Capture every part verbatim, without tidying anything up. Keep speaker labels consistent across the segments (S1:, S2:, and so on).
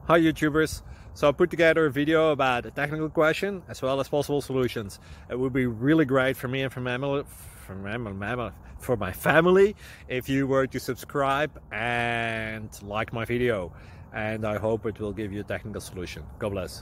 S1: Hi YouTubers! So I put together a video about a technical question as well as possible solutions. It would be really great for me and for, mammal, for, mammal, for my family if you were to subscribe and like my video. And I hope it will give you a technical solution. God bless.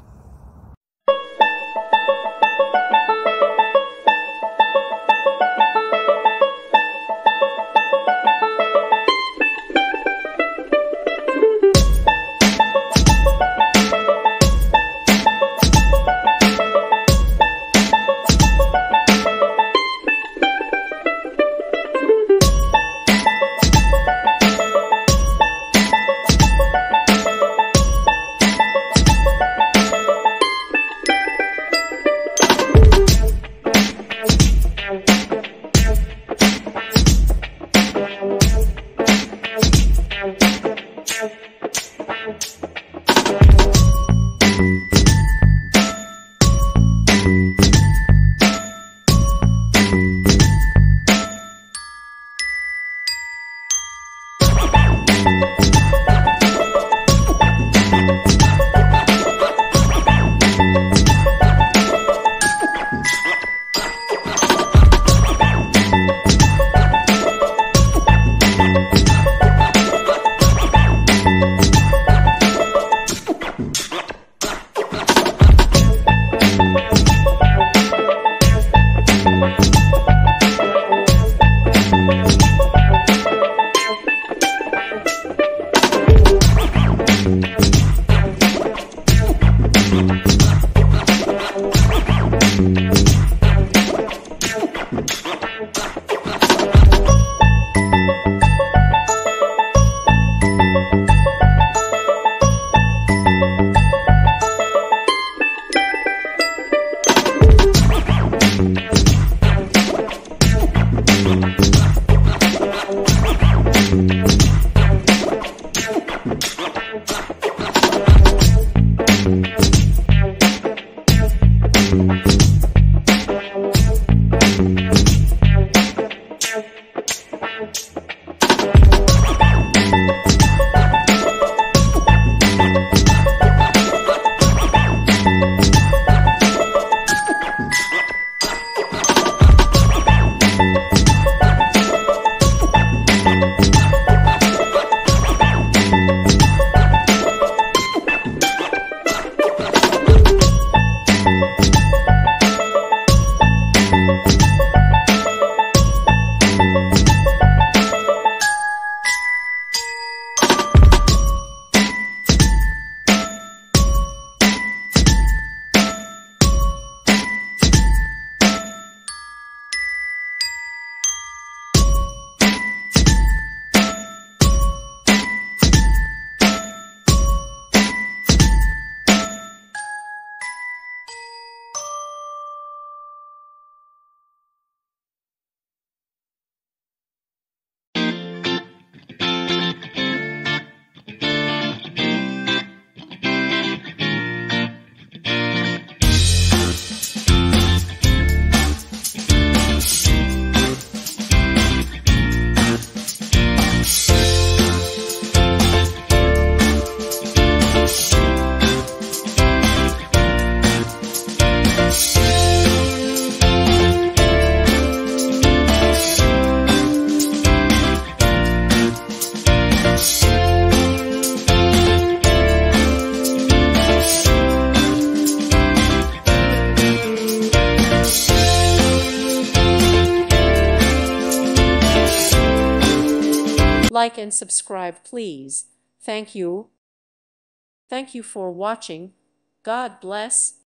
S2: Like and subscribe, please. Thank you. Thank you for watching. God bless.